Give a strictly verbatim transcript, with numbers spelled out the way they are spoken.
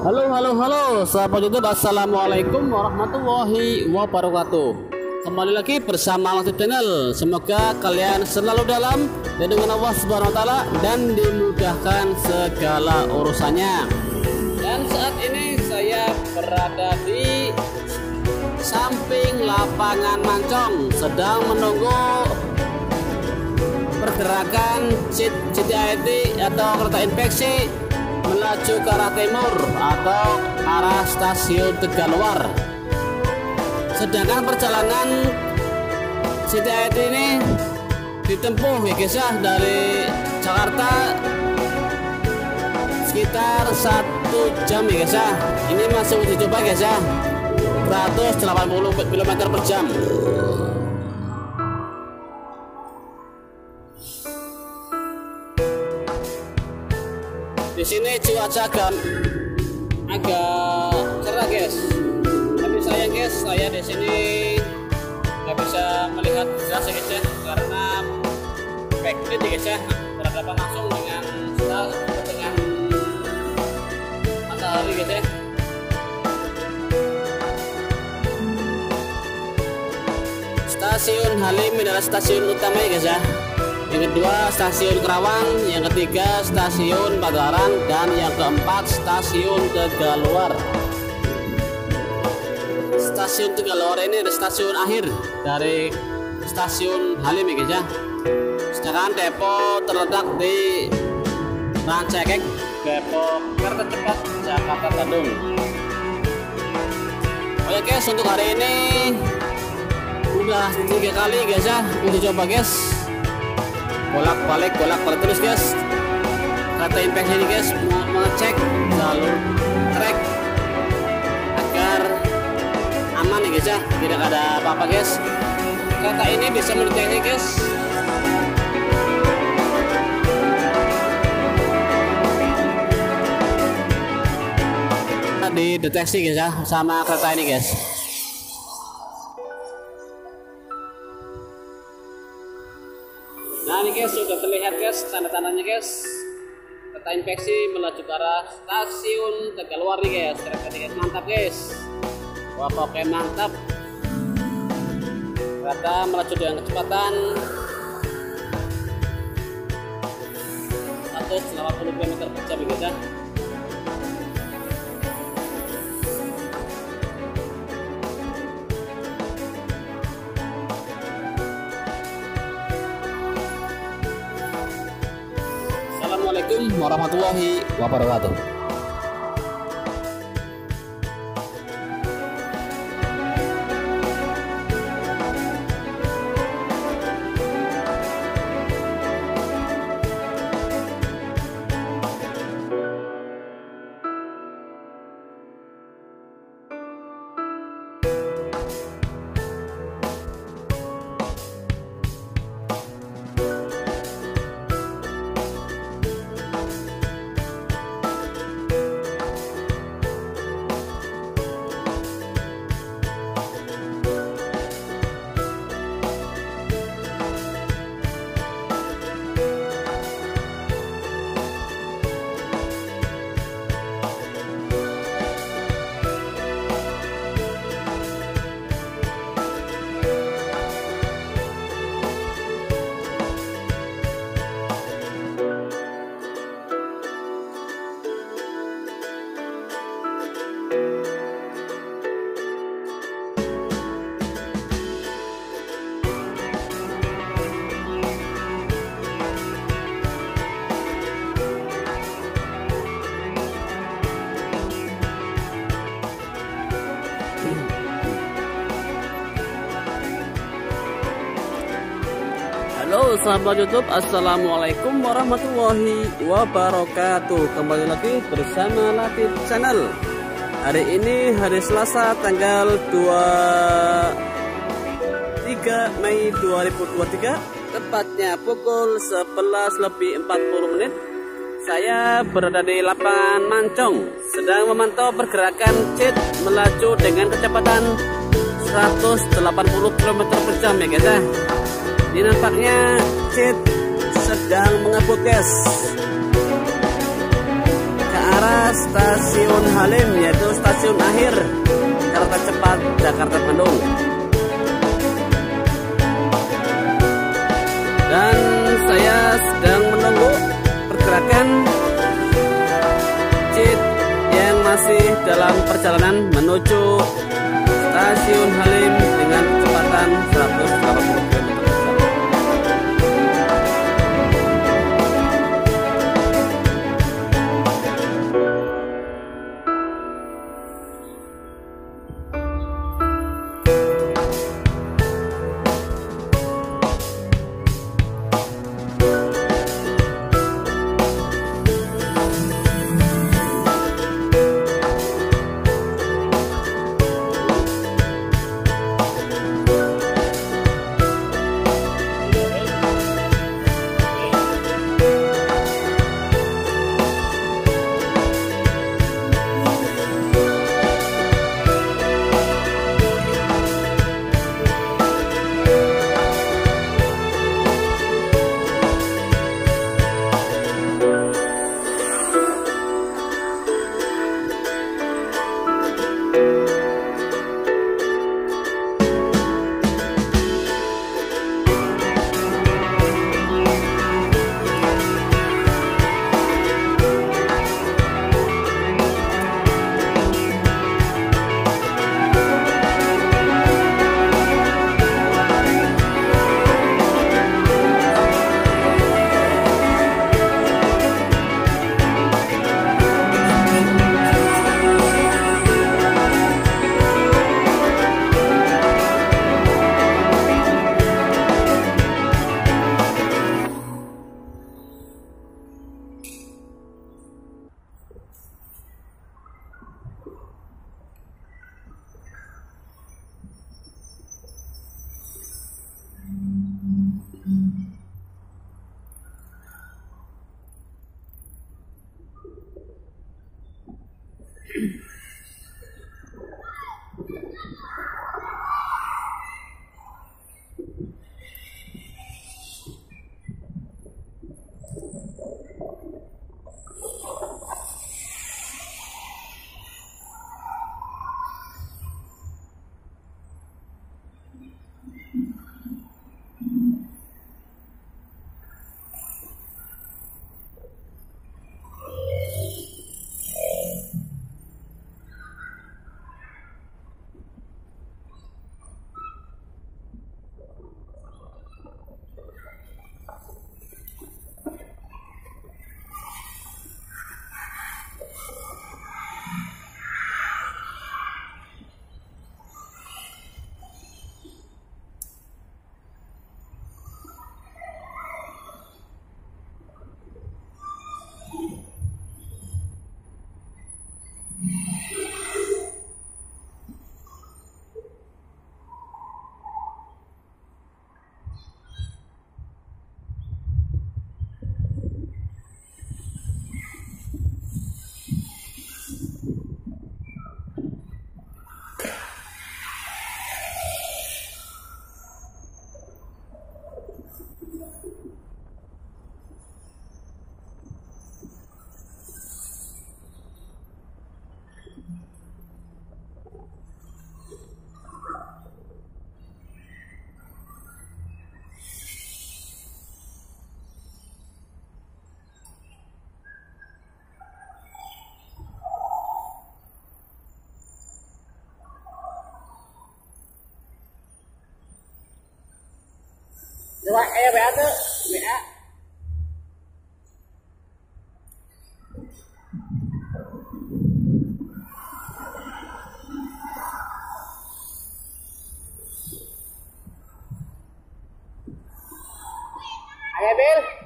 Halo, halo, halo, sahabat YouTube, assalamualaikum warahmatullahi wabarakatuh. Kembali lagi bersama Latif Channel. Semoga kalian selalu dalam lindungan Allah Subhanahu Wa Taala dan dimudahkan segala urusannya. Dan saat ini saya berada di samping lapangan Mancong, sedang menunggu pergerakan C T I T atau kereta infeksi melaju ke arah timur atau arah stasiun Tegaluar. Sedangkan perjalanan C T I T ini ditempuh ya guys ya, dari Jakarta sekitar satu jam ya guys ya. Ini masih uji coba guys ya, seratus delapan puluh kilometer per jam. Di sini cuaca agak agak cerah guys, tapi sayang guys, saya di sini nggak bisa melihat jelas guys ya, karena backlit ya guys ya, berhadapan langsung dengan dengan matahari guys ya. Stasiun Halim adalah stasiun utama ya guys ya. Yang kedua stasiun Kerawang, yang ketiga stasiun Padalarang, dan yang keempat stasiun Tegaluar. Stasiun Tegaluar ini adalah stasiun akhir dari stasiun Halim ya guys ya. Sedangkan depo terletak di Rancaikek, depo kereta cepat Jakarta Bandung. Oke guys, untuk hari ini udah tiga kali guys ya uji coba guys, bolak balik bolak balik terus guys. Kereta infeksi ini guys mau mengecek jalur trek agar aman nih guys ya, tidak ada apa-apa guys. Kereta ini bisa mendeteksi guys dideteksi guys ya sama kereta ini guys. Nah ini guys, sudah terlihat guys tanda-tandanya guys, kereta infeksi melaju ke arah stasiun Tegaluar nih guys. Kereta guys mantap guys, wah pokoknya mantap. Kereta melaju dengan kecepatan seratus delapan puluh kilometer per jam guys ya. Assalamualaikum warahmatullahi wabarakatuh. Halo sahabat YouTube, assalamualaikum warahmatullahi wabarakatuh. Kembali lagi bersama Latif Channel. Hari ini hari Selasa tanggal dua puluh tiga Mei dua ribu dua puluh tiga, tepatnya pukul sebelas lebih empat puluh menit. Saya berada di lapangan Mancong, sedang memantau pergerakan C I T melaju dengan kecepatan seratus delapan puluh kilometer per jam ya guys ya. Ini nampaknya C I T sedang mengeput guys ke arah Stasiun Halim, yaitu stasiun akhir kereta cepat Jakarta Bandung. Dan saya sedang menunggu pergerakan Cit yang masih dalam perjalanan menuju stasiun Halim dengan kecepatan seratus delapan puluh kilometer per jam. Coba eh W A tuh, W A. Ayo Bil.